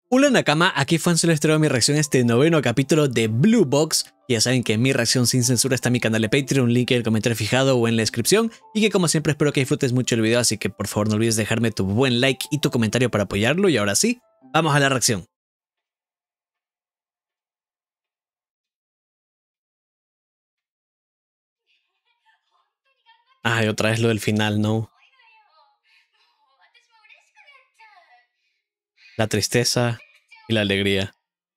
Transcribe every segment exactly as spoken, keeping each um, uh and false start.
Hola Nakama, aquí fue les traigo mi reacción a este noveno capítulo de Blue Box. Ya saben que mi reacción sin censura está en mi canal de Patreon, link en el comentario fijado o en la descripción. Y que como siempre espero que disfrutes mucho el video, así que por favor no olvides dejarme tu buen like y tu comentario para apoyarlo. Y ahora sí, vamos a la reacción. Ay, otra vez lo del final, ¿no? La tristeza y la alegría.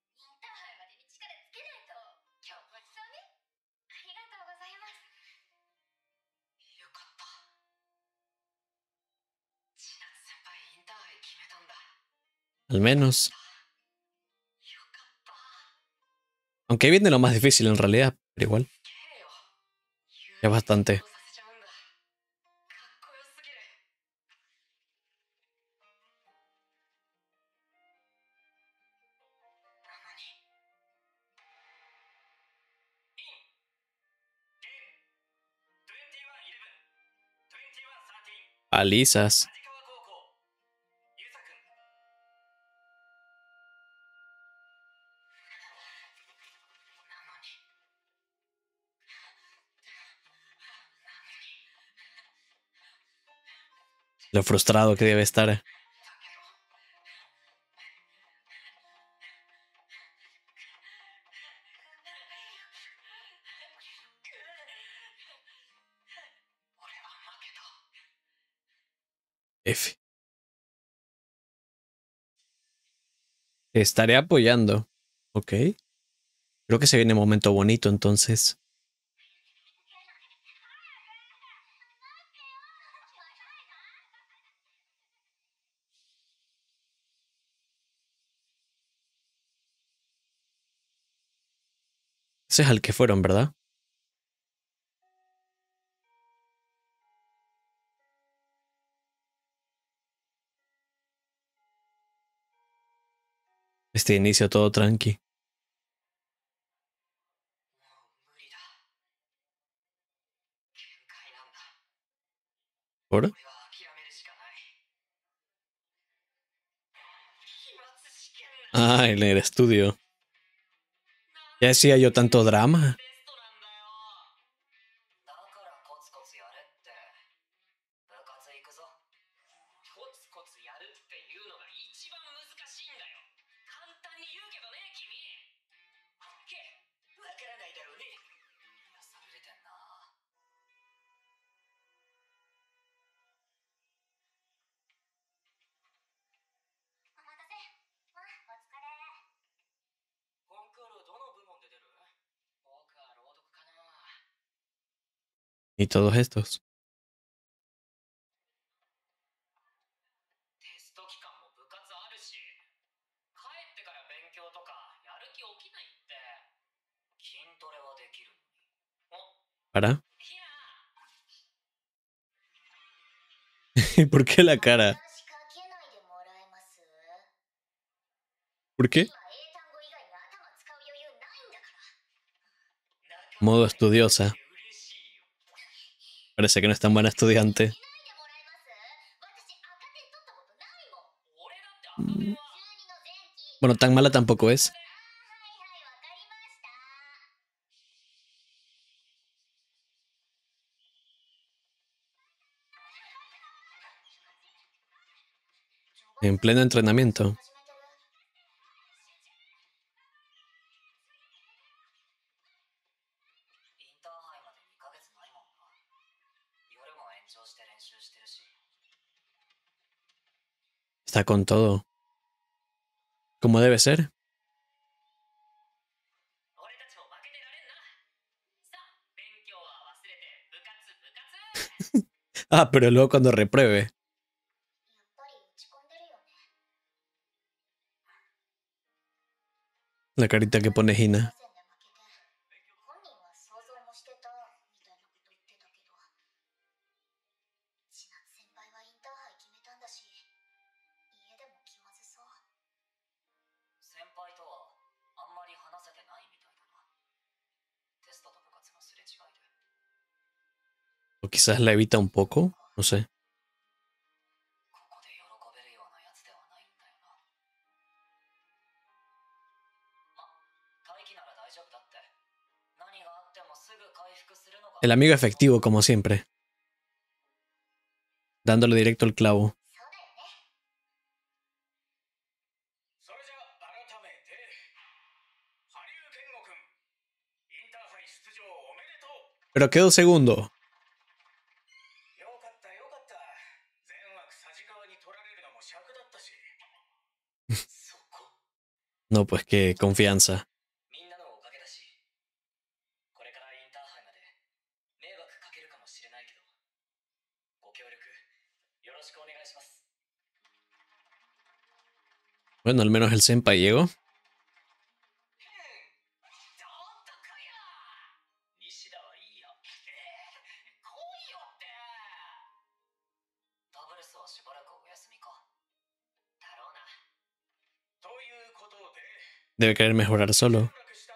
Al menos. Aunque viene lo más difícil en realidad, pero igual. Ya bastante. Palizas. Lo frustrado que debe estar. F. Te estaré apoyando. Ok. Creo que se viene un momento bonito entonces. Ese es al que fueron, ¿verdad? Este inicio todo tranqui. ¿Por? Ah, en el estudio. Ya decía yo tanto drama. Y todos estos. ¿Para? ¿Por qué la cara? ¿Por qué? Modo estudiosa. Parece que no es tan buena estudiante. Bueno, tan mala tampoco es. En pleno entrenamiento. Está con todo. Como debe ser. Ah, pero luego cuando repruebe. La carita que pone Hina. O quizás la evita un poco, no sé. El amigo efectivo, como siempre. Dándole directo al clavo. Pero quedó segundo. No, pues qué confianza. Bueno, al menos el senpai llegó. Debe querer mejorar solo.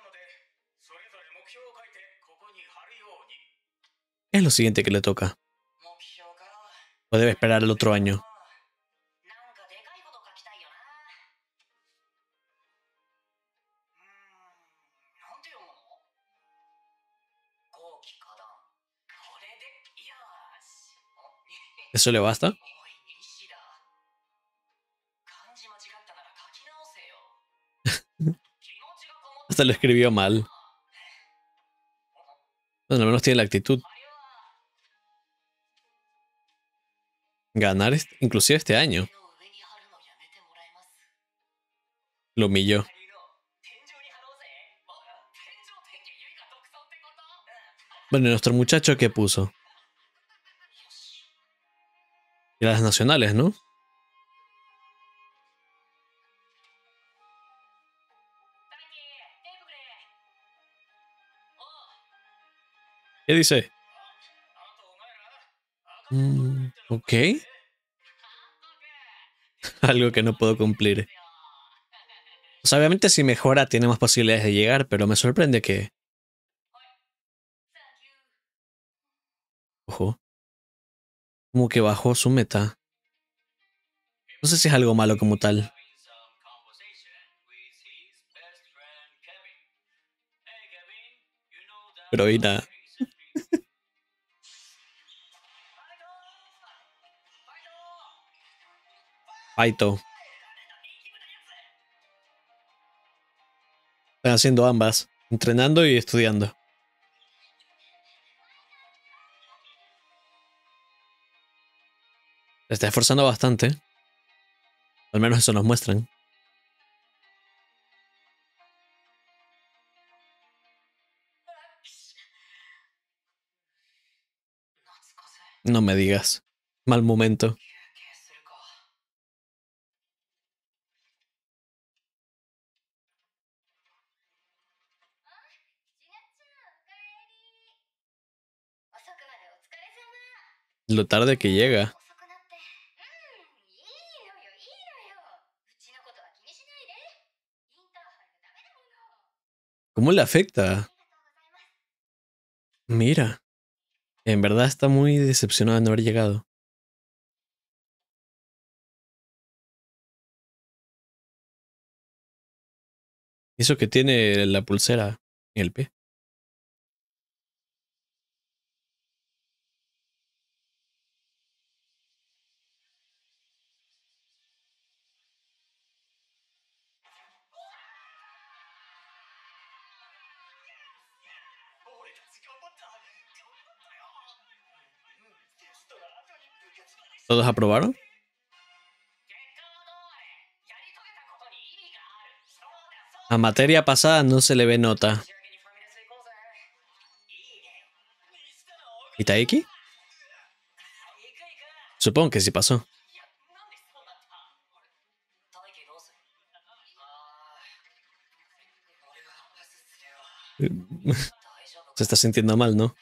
Es lo siguiente que le toca. O debe esperar el otro año. ¿Eso le basta? Hasta lo escribió mal. Bueno, al menos tiene la actitud. Ganar este, inclusive este año. Lo humilló. Bueno, ¿y nuestro muchacho qué puso? Y las nacionales, ¿no? ¿Qué dice? Mm, ok. Algo que no puedo cumplir. O sea, obviamente si mejora tiene más posibilidades de llegar, pero me sorprende que... Ojo. Como que bajó su meta. No sé si es algo malo como tal. Pero Ina... Aito. Están haciendo ambas. Entrenando y estudiando. Se está esforzando bastante. Al menos eso nos muestran. No me digas. Mal momento. Lo tarde que llega. ¿Cómo le afecta? Mira. En verdad está muy decepcionado de no haber llegado. Eso que tiene la pulsera en el pie. ¿Todos aprobaron? A materia pasada no se le ve nota. ¿Y Taiki? Supongo que sí pasó. Se está sintiendo mal, ¿no?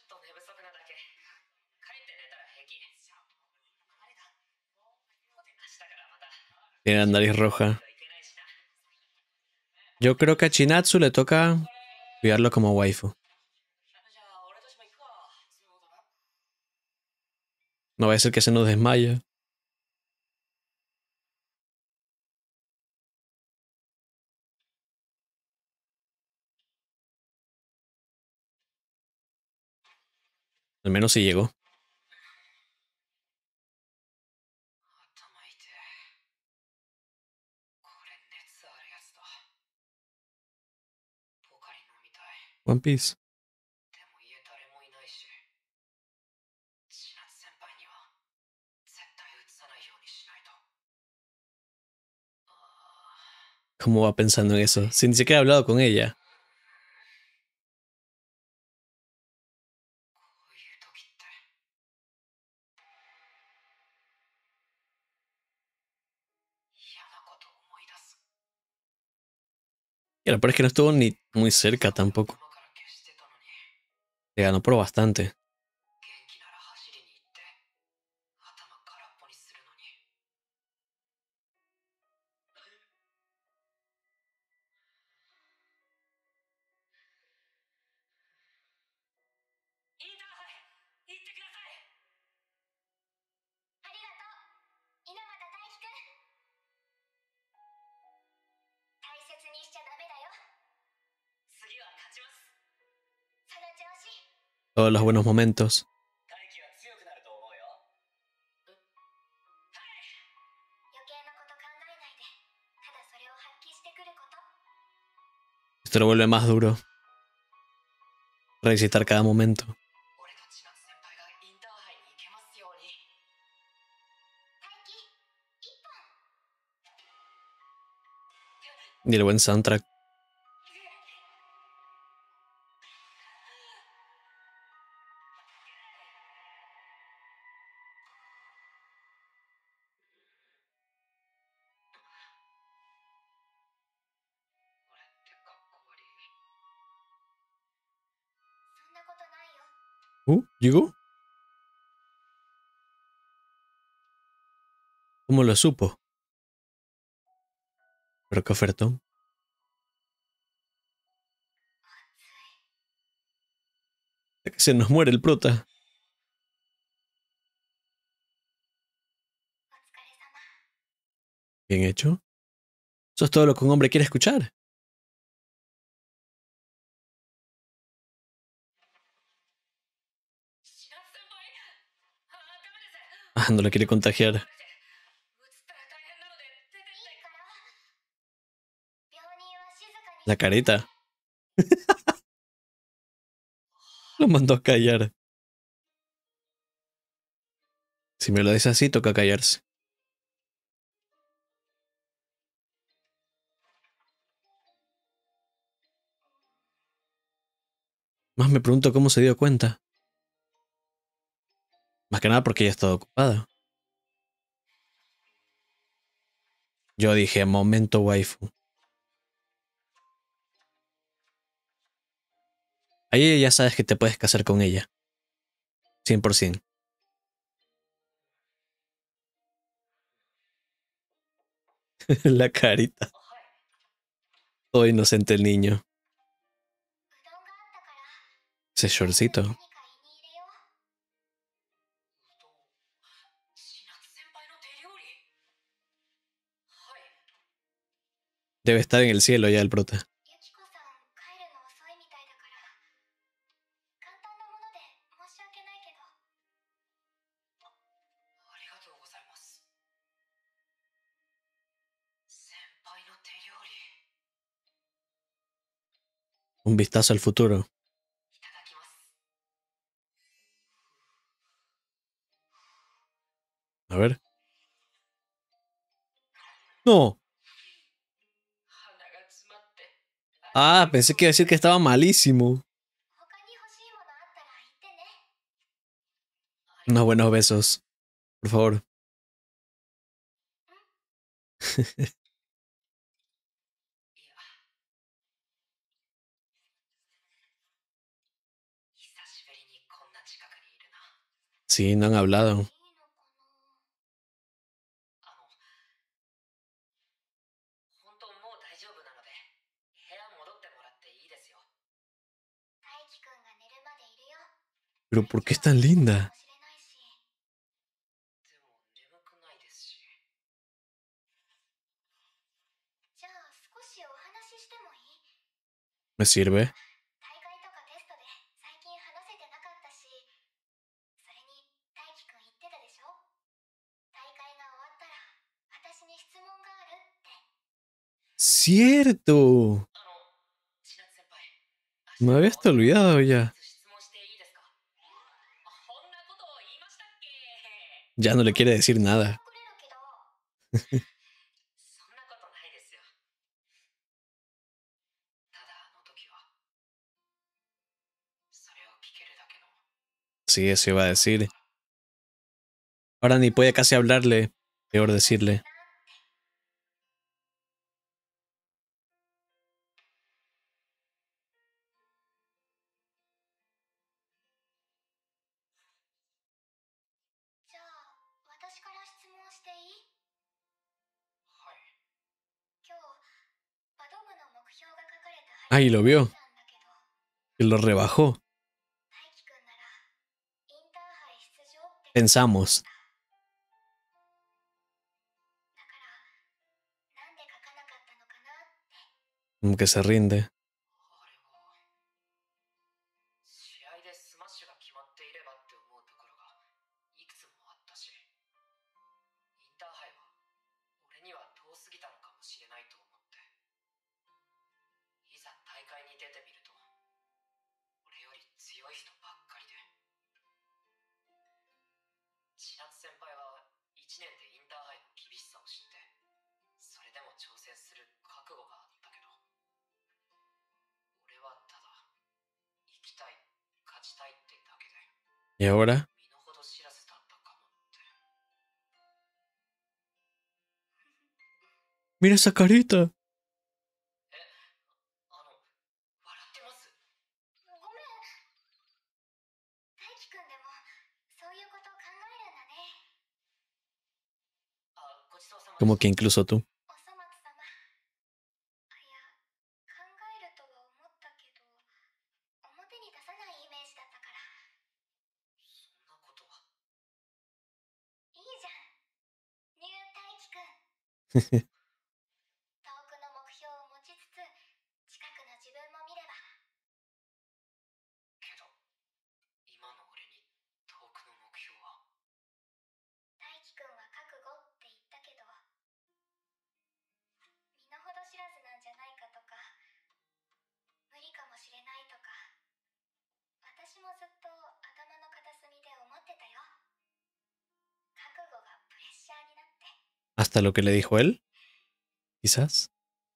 Tiene la nariz roja. Yo creo que a Chinatsu le toca cuidarlo como waifu. No va a ser que se nos desmaya. Al menos sí llegó. One Piece. ¿Cómo va pensando en eso? Si ni siquiera he hablado con ella. Y lo peor es que no estuvo ni muy cerca tampoco. Le ganó por bastante. Todos los buenos momentos. Esto lo vuelve más duro. Revisitar cada momento. Y el buen soundtrack. Uh, ¿llegó? ¿Cómo lo supo? Pero qué ofertón. Es que se nos muere el prota. Bien hecho. Eso es todo lo que un hombre quiere escuchar. Ah, no lo quiere contagiar. La careta. Lo mandó a callar. Si me lo dice así, toca callarse. Más me pregunto cómo se dio cuenta. Más que nada porque ella estaba ocupada. Yo dije, momento waifu. Ahí ya sabes que te puedes casar con ella. cien por ciento. La carita. Todo inocente el niño. Ese shortcito. Debe estar en el cielo ya el prota. Un vistazo al futuro. A ver. No. Ah, pensé que iba a decir que estaba malísimo. Unos buenos besos. Por favor. Sí, no han hablado. Pero ¿por qué es tan linda? ¿Me sirve? ¡Cierto! Me había hasta olvidado ya. Ya no le quiere decir nada. Sí, eso iba a decir. Ahora ni puede casi hablarle. Peor decirle. Ay, lo vio. Y lo rebajó. Pensamos. Como que se rinde. ¿Y ahora? Mira esa carita. Como que incluso tú. Hasta lo que le dijo él, quizás.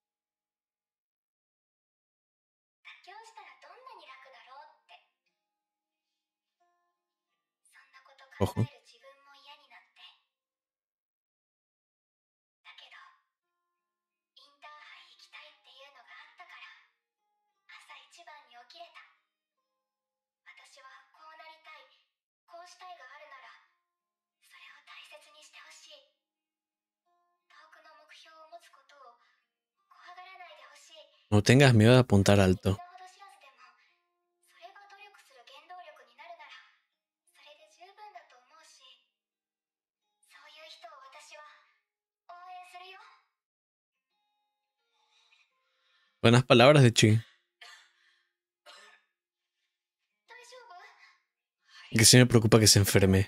Ojo. No tengas miedo de apuntar alto. Buenas palabras de Chi. Que sí me preocupa que se enferme.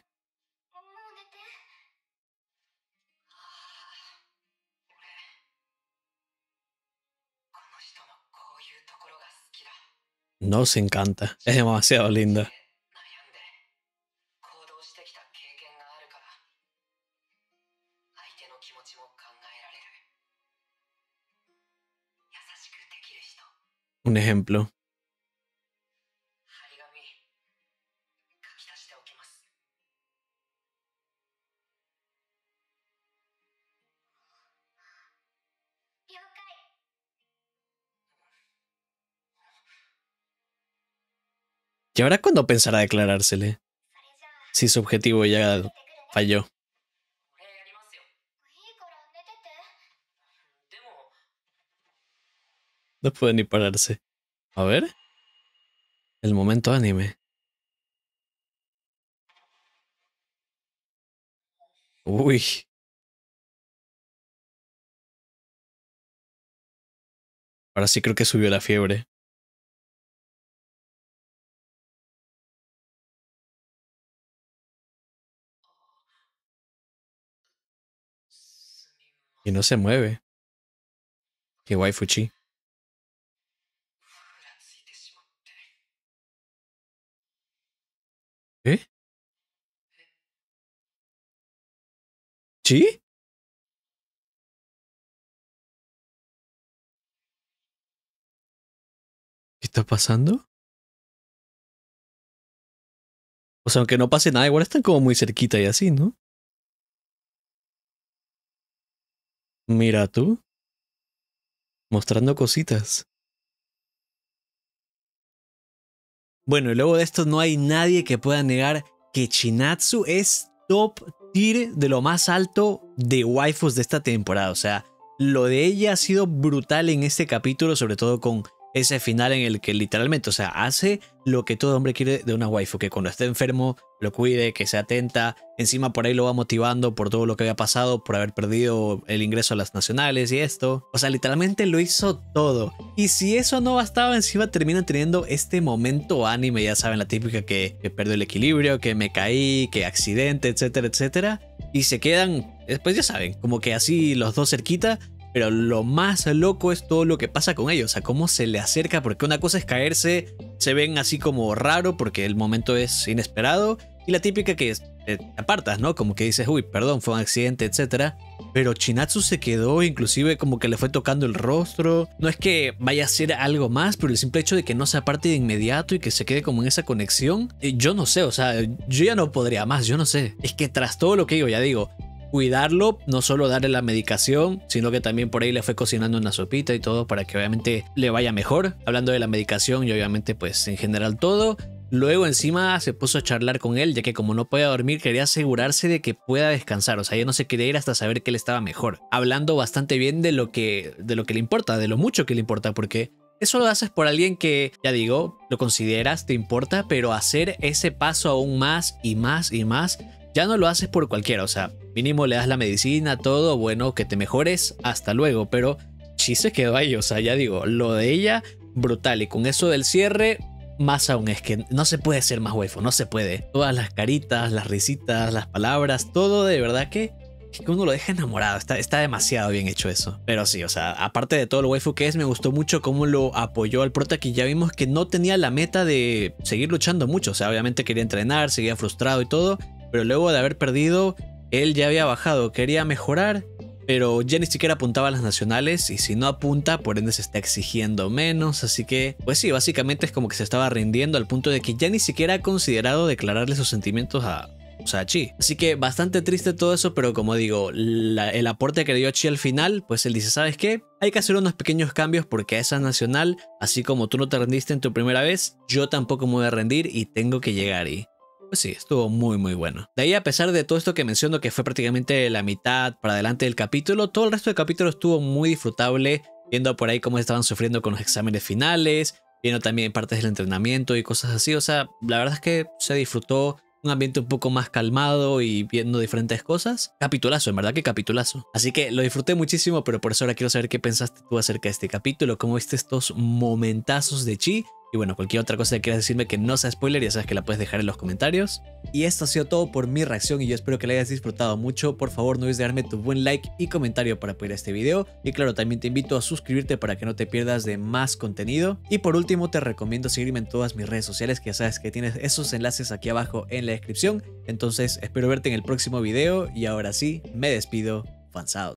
Nos encanta. Es demasiado linda. Un ejemplo. ¿Y ahora cuándo pensará declarársele? Si su objetivo ya falló. No puede ni pararse. A ver. El momento anime. Uy. Ahora sí creo que subió la fiebre. Y no se mueve. Qué waifu chi. ¿Eh? ¿Sí? ¿Qué está pasando? O sea, aunque no pase nada, igual están como muy cerquita y así, ¿no? Mira tú, mostrando cositas. Bueno, y luego de esto no hay nadie que pueda negar que Chinatsu es top tier de lo más alto de waifus de esta temporada. O sea, lo de ella ha sido brutal en este capítulo, sobre todo con ese final en el que literalmente, o sea, hace lo que todo hombre quiere de una waifu, que cuando esté enfermo lo cuide, que se atenta, encima por ahí lo va motivando por todo lo que había pasado, por haber perdido el ingreso a las nacionales y esto. O sea, literalmente lo hizo todo. Y si eso no bastaba, encima termina teniendo este momento anime, ya saben, la típica que, que perdió el equilibrio, que me caí, que accidente, etcétera, etcétera. Y se quedan, después ya saben, como que así los dos cerquita. Pero lo más loco es todo lo que pasa con ellos, o sea, cómo se le acerca, porque una cosa es caerse, se ven así como raro porque el momento es inesperado, y la típica que te apartas, ¿no? Como que dices, uy, perdón, fue un accidente, etcétera. Pero Chinatsu se quedó, inclusive como que le fue tocando el rostro. No es que vaya a ser algo más, pero el simple hecho de que no se aparte de inmediato y que se quede como en esa conexión, yo no sé, o sea, yo ya no podría más, yo no sé. Es que tras todo lo que digo, ya digo, cuidarlo, no solo darle la medicación, sino que también por ahí le fue cocinando una sopita y todo para que obviamente le vaya mejor. Hablando de la medicación y obviamente pues en general todo. Luego encima se puso a charlar con él, ya que como no podía dormir quería asegurarse de que pueda descansar, o sea, ya no se quería ir hasta saber que él estaba mejor. Hablando bastante bien de lo que, de lo que le importa, de lo mucho que le importa, porque eso lo haces por alguien que, ya digo, lo consideras, te importa, pero hacer ese paso aún más y más y más, ya no lo haces por cualquiera, o sea, mínimo le das la medicina, todo, bueno, que te mejores, hasta luego, pero sí se quedó ahí, o sea, ya digo, lo de ella, brutal, y con eso del cierre, más aún, es que no se puede ser más waifu, no se puede. Todas las caritas, las risitas, las palabras, todo de verdad que, que uno lo deja enamorado, está, está demasiado bien hecho eso. Pero sí, o sea, aparte de todo lo waifu que es, me gustó mucho cómo lo apoyó al prota, que ya vimos que no tenía la meta de seguir luchando mucho, o sea, obviamente quería entrenar, seguía frustrado y todo, pero luego de haber perdido, él ya había bajado, quería mejorar, pero ya ni siquiera apuntaba a las nacionales, y si no apunta, por ende se está exigiendo menos, así que, pues sí, básicamente es como que se estaba rindiendo al punto de que ya ni siquiera ha considerado declararle sus sentimientos a, o sea, a Chi. Así que bastante triste todo eso, pero como digo, la, el aporte que dio Chi al final, pues él dice, ¿sabes qué? Hay que hacer unos pequeños cambios porque a esa nacional, así como tú no te rendiste en tu primera vez, yo tampoco me voy a rendir y tengo que llegar y... Pues sí, estuvo muy muy bueno. De ahí, a pesar de todo esto que menciono, que fue prácticamente la mitad para adelante del capítulo, todo el resto del capítulo estuvo muy disfrutable, viendo por ahí cómo estaban sufriendo con los exámenes finales, viendo también partes del entrenamiento y cosas así. O sea, la verdad es que se disfrutó un ambiente un poco más calmado y viendo diferentes cosas. Capitulazo, en verdad que capitulazo. Así que lo disfruté muchísimo, pero por eso ahora quiero saber qué pensaste tú acerca de este capítulo, cómo viste estos momentazos de Chi. Y bueno, cualquier otra cosa que quieras decirme que no sea spoiler, ya sabes que la puedes dejar en los comentarios. Y esto ha sido todo por mi reacción y yo espero que la hayas disfrutado mucho. Por favor, no olvides dejarme tu buen like y comentario para apoyar este video. Y claro, también te invito a suscribirte para que no te pierdas de más contenido. Y por último, te recomiendo seguirme en todas mis redes sociales, que ya sabes que tienes esos enlaces aquí abajo en la descripción. Entonces, espero verte en el próximo video y ahora sí, me despido. Fans out.